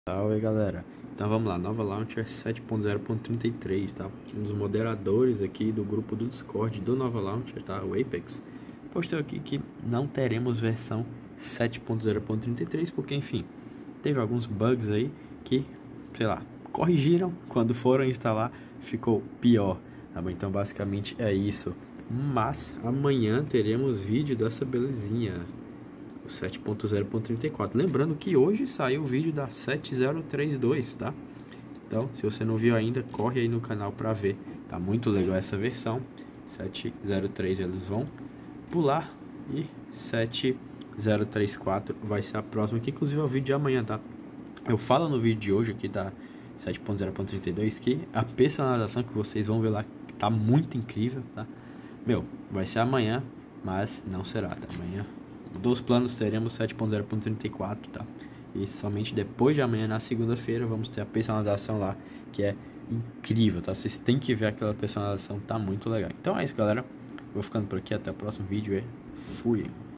Salve galera, então vamos lá, nova Launcher 7.0.33, tá? Um dos moderadores aqui do grupo do Discord do Nova Launcher, tá? O Apex, postou aqui que não teremos versão 7.0.33 porque, enfim, teve alguns bugs aí que, sei lá, corrigiram, quando foram instalar ficou pior, tá bom? Então basicamente é isso, mas amanhã teremos vídeo dessa belezinha, o 7.0.34. Lembrando que hoje saiu o vídeo da 7032, tá? Então, se você não viu ainda, corre aí no canal para ver. Tá muito legal essa versão. 703 eles vão pular e 7034 vai ser a próxima, que inclusive é o vídeo de amanhã, tá? Eu falo no vídeo de hoje aqui da 7.0.32 que a personalização que vocês vão ver lá tá muito incrível, tá? Meu, vai ser amanhã, mas não será, tá? Amanhã dos planos teremos 7.0.34, tá? E somente depois de amanhã, na segunda-feira, vamos ter a personalização lá, que é incrível, tá? Vocês têm que ver aquela personalização, tá muito legal. Então é isso, galera. Vou ficando por aqui, até o próximo vídeo e fui!